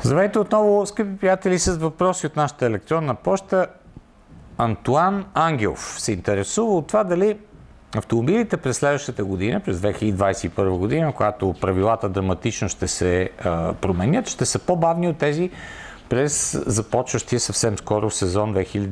Здравейте отново, скъпи приятели, с въпроси от нашата електронна поща. Антуан Ангелов се интересува от това дали автомобилите през следващата година, през 2021 година, когато правилата драматично ще се променят, ще са по-бавни от тези през започващия съвсем скоро сезон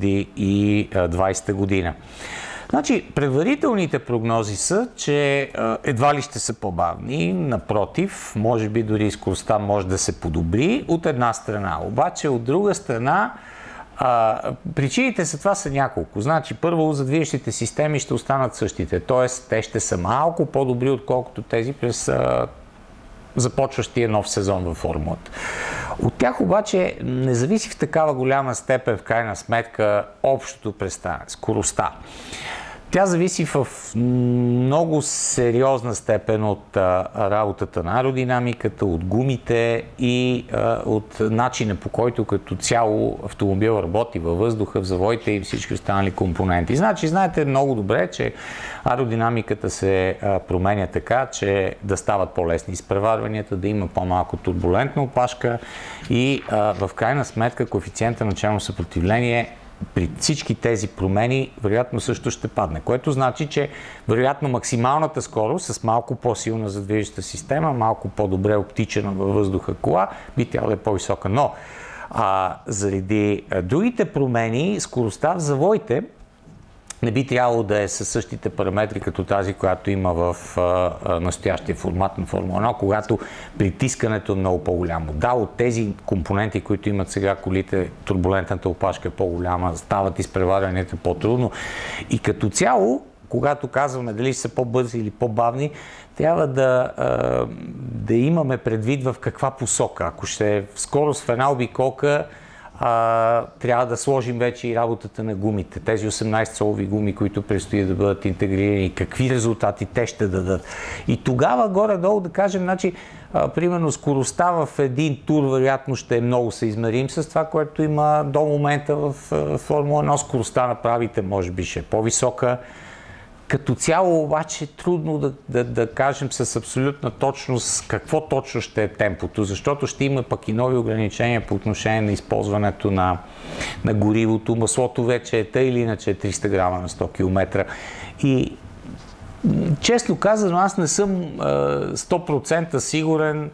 2020 година. Значи, предварителните прогнози са, че едва ли ще са по-бавни. Напротив, може би дори скоростта може да се подобри от една страна. Обаче от друга страна, причините за това са няколко. Значи, първо, за движещите системи ще останат същите. Т.е. те ще са малко по-добри, отколкото тези през започващия нов сезон във формулата. От тях обаче не зависи в такава голяма степен, в крайна сметка, общото представяне, скоростта. Тя зависи в много сериозна степен от работата на аеродинамиката, от гумите и от начина, по който като цяло автомобил работи във въздуха, в завоите и всички останали компоненти. Значи, знаете много добре, че аеродинамиката се променя така, че да стават по-лесни изпреварванията, да има по-малко турбулентна опашка и в крайна сметка коефициента на челно съпротивление при всички тези промени вероятно също ще падне, което значи, че вероятно максималната скорост с малко по-силна задвижеща система, малко по-добре оптичена във въздуха кола, би трябвало да е по-висока. Но заради другите промени, скоростта в завоите не би трябвало да е със същите параметри като тази, която има в настоящия формат на Формула 1, когато притискането е много по-голямо. Да, от тези компоненти, които имат сега колите, турбулентната опашка е по-голяма, стават изпреварванията по-трудно. И като цяло, когато казваме дали ще са по-бързи или по-бавни, трябва да имаме предвид в каква посока. Ако ще е в скорост в една обиколка, трябва да сложим вече и работата на гумите. Тези 18-солови гуми, които предстои да бъдат интегрирани, какви резултати те ще дадат. И тогава горе-долу да кажем, значи, примерно скоростта в един тур вероятно ще е много съизмерим с това, което има до момента в Формула 1. Скоростта на правите може би ще е по-висока. Като цяло обаче трудно да кажем с абсолютна точност какво точно ще е темпото, защото ще има пък и нови ограничения по отношение на използването на горивото. Маслото вече е тъй или иначе е 300 грама на 100 км. И честно казано, аз не съм 100% сигурен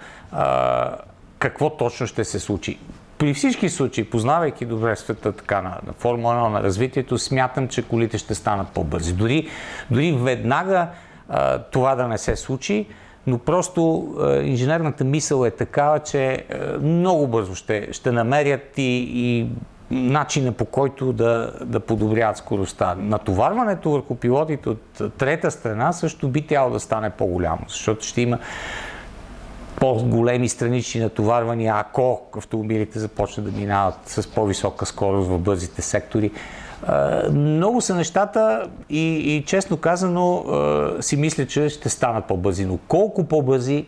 какво точно ще се случи. При всички случаи, познавайки добре света така на Формула 1, на развитието, смятам, че колите ще станат по-бързи. Дори веднага това да не се случи, но просто инженерната мисъл е такава, че много бързо ще намерят и начина, по който да подобряват скоростта. Натоварването върху пилотите от трета страна също би трябвало да стане по-голямо, защото ще има по-големи странични натоварвания, ако автомобилите започнат да минават с по-висока скорост в бързите сектори. Много са нещата и честно казано си мисля, че ще станат по-бързи. Но колко по-бързи,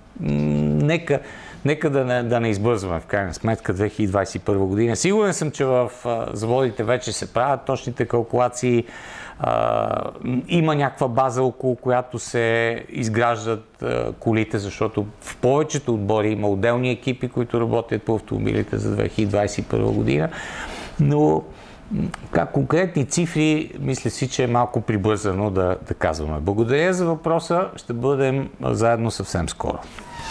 нека да не избързваме в крайна сметка 2021 година. Сигурен съм, че в заводите вече се правят точните калкулации. Има някаква база, около която се изграждат колите, защото в повечето отбори има отделни екипи, които работят по автомобилите за 2021 година. Но конкретни цифри, мисля си, че е малко прибързано да казваме. Благодаря за въпроса. Ще бъдем заедно съвсем скоро.